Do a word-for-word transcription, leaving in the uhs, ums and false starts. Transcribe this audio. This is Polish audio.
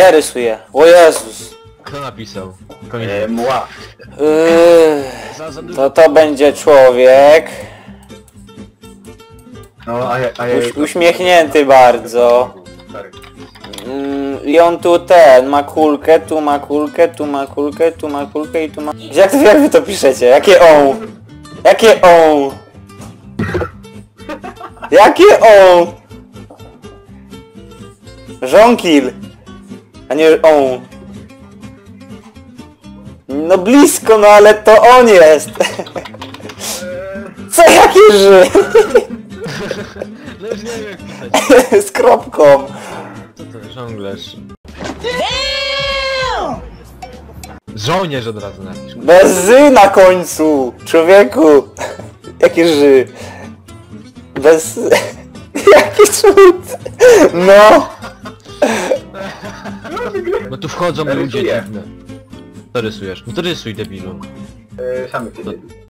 ja rysuję. O Jezus. Kto napisał? Eee, mła. Yy, Za, za dużo. to to będzie człowiek. No, a ja... A ja Uś, uśmiechnięty bardzo. Stary. Mm, I on tu ten, ma kulkę, tu ma kulkę, tu ma kulkę, tu ma kulkę i tu ma... Jak, to, jak wy to piszecie? Jakie on? Jakie on? Jakie on? Żonkil. A nie on. No blisko, no ale to on jest. Co, jakie ży? No już nie wiem jak pisać. Z kropką. Co to? Żonglerz. Żołnierz od razu napisz. Bez zy na końcu, człowieku. Jakie ży? Bez... Jaki cud? No. No tu wchodzą Ja ludzie rysuję. dziwne. Co rysujesz? No to rysuj, debilu. Eee, samy ty.